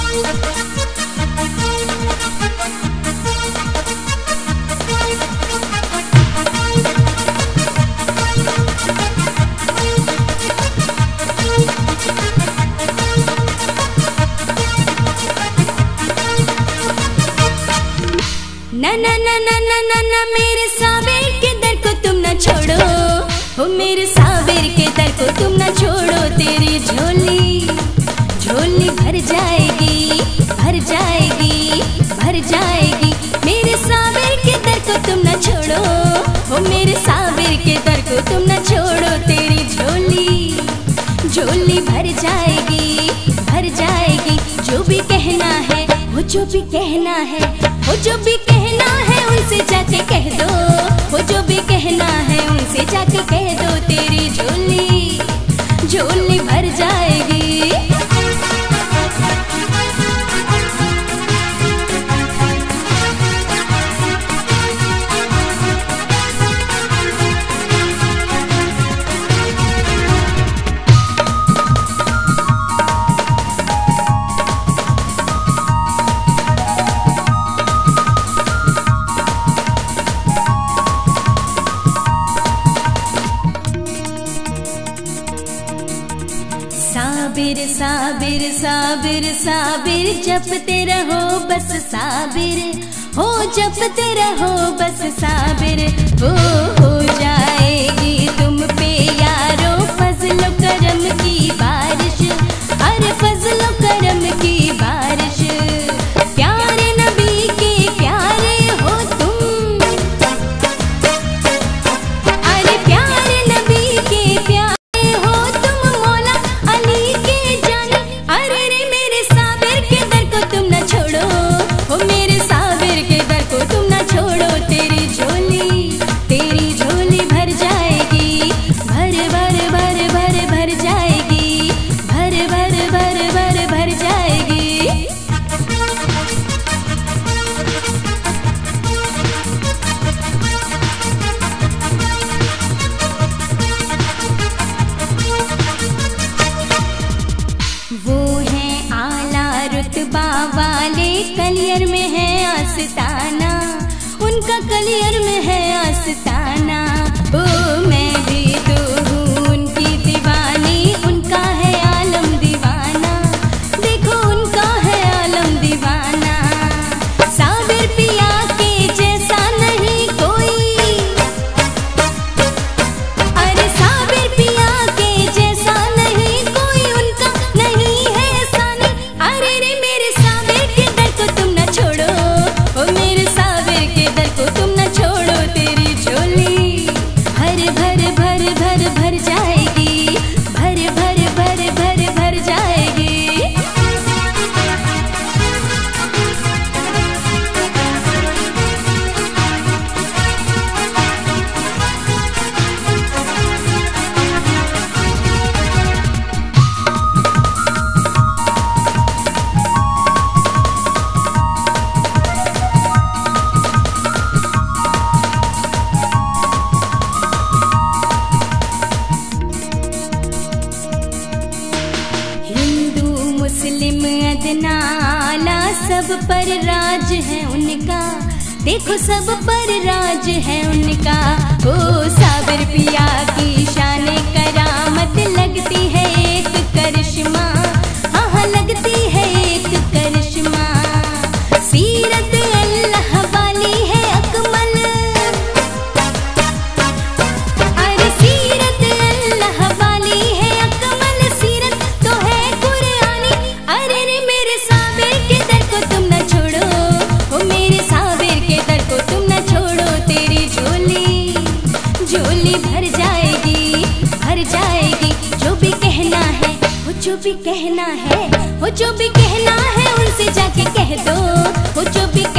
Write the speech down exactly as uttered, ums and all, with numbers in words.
ना ना ना ना ना ना ना मेरे साबिर के दर को तुम ना छोड़ो, हो मेरे साबिर के दर को तुम ना छोड़ो। तेरी झोली झोली भर जाएगी, भर जाएगी, भर जाएगी। मेरे साबिर के दर को तुम ना छोड़ो, हो मेरे साबिर के दर को तुम ना छोड़ो। तेरी झोली झोली भर जाएगी, भर जाएगी। जो भी कहना है वो जो भी कहना है, वो जो भी कहना है उनसे जाके कह दो, वो जो भी कहना है उनसे जाके कह दो। तेरी झोली झोली भर जाएगी। साबिर साबिर साबिर साबिर जपते रहो बस साबिर, हो जपते रहो बस साबिर। हो हो जाएगी तुम पे यारो फजलो करम की बारिश, अरे फजलो करम की बारिश। प्यारे नबी के प्यारे हो तुम, अरे प्यारे नबी के प्यारे कलियर में है आस्ताना, उनका कलियर में है आस्ताना। ओ मैं भी तो हूँ उनकी दीवानी, उनका है आलम दीवाना, देखो उनका है आलम दीवाना। साबिर पिया के जैसा नहीं कोई, अरे साबिर पिया के जैसा नहीं कोई, उनका नहीं है सानी। अरे रे मेरे साबिर के दर को तुम न छोड़ो, ओ मेरे साबिर के दर को तुम न छोड़ो। तेरी झोली भर भर भर भर भर जाएगी, भर भर भर भर भर जाएगी। मुस्लिम अदना आला सब पर राज है उनका, देखो सब पर राज है उनका। ओ साबिर पिया की शान करामत लगती है एक करिश्मा, हाँ हाँ लगती है एक करिश्मा। सीरत अल्लाह वाली है अकमल, अरे सीरत अल्लाह वाली है अकमल, सीरत तो है कुरानी। अरे रे मेरे साबिर के दर को तुम न छोड़ो, ओ मेरे साबिर के दर को तुम न छोड़ो। तेरी झोली झोली भर जाएगी, भर जाएगी। जो भी कहना है वो जो भी कहना है, वो जो भी कहना है उनसे जाके कह दो, वो जो भी